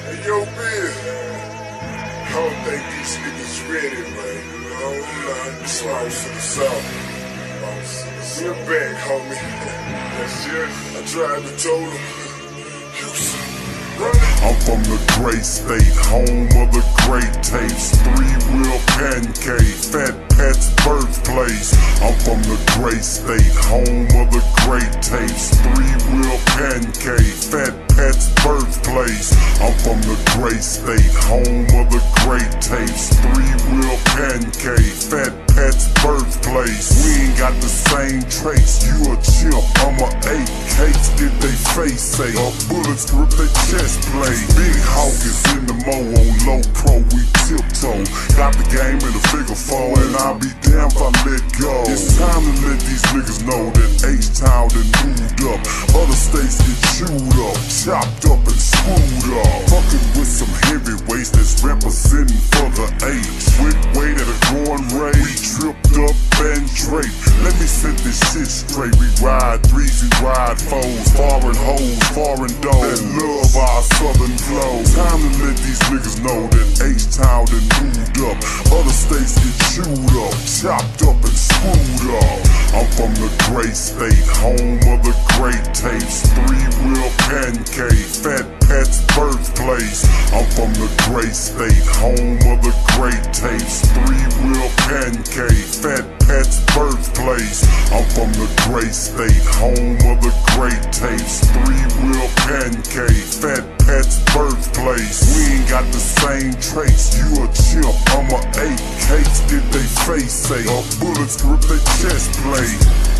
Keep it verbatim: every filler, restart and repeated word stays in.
Hey, yo, Bill. I don't think these niggas ready, man. No, nah, this one for the South. We're back, homie. That's it. I tried to told him. Houston. I'm from the great state, home of the great tapes. Three-wheel pancake, Fat Pat's birthplace. I'm from the great state, home of the great tapes. Three-wheel pancake, Fat Pat's birthplace. I'm from the great state, home of the great tapes. Three-wheel pancake, Fat Pat's birthplace. We ain't got the same traits. You a chimp, I'm a eight. Cakes get they face say, or bullets grip they chest play. Big Hawk is in the mo on low pro, we tiptoe. Got the game in the figure four, and I'll be damned if I let go. It's time to let these niggas know that H-Town done moved up. Other states get chewed up, chopped up and screwed up. Fucking with some heavyweights that's representing for the H. With weight at a growing rate, we tripped up and draped. Let me set this shit straight. We ride threes, we ride foes, foreign hoes, foreign dogs that love our southern flow. Time to let these niggas know that H-Town done moved up. Other states get chewed up, chopped up and screwed up. I'm from the great state, home of the great tapes. Three-wheel pancake, Fat Pat's birthplace. I'm from the great state, home of the great tapes. Three-wheel pancake, Fat Pat's birthplace. I'm from the great state, home of the great tapes. Three-wheel pancake, Fat Pat's birthplace. We ain't got the same traits. You a chimp, I'm a eight. Cakes get they face say, or bullets grip they chest plate.